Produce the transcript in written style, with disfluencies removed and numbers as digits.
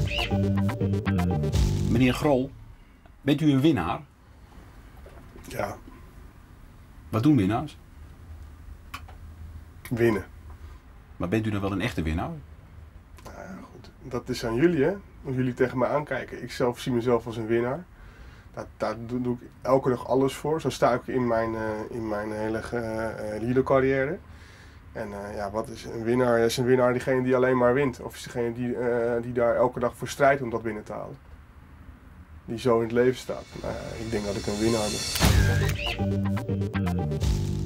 Meneer Grol, bent u een winnaar? Ja, Wat doen winnaars? winnen. Maar bent u dan wel een echte winnaar? Nou ja, goed. Dat is aan jullie, hè? Hoe jullie tegen me aankijken. Ik zelf zie mezelf als een winnaar. Daar doe ik elke dag alles voor. Zo sta ik in mijn hele leadercarrière. En ja, wat is een winnaar? Is een winnaar diegene die alleen maar wint? Of is degene die daar elke dag voor strijdt om dat binnen te halen? Die zo in het leven staat. Nou ja, ik denk dat ik een winnaar ben.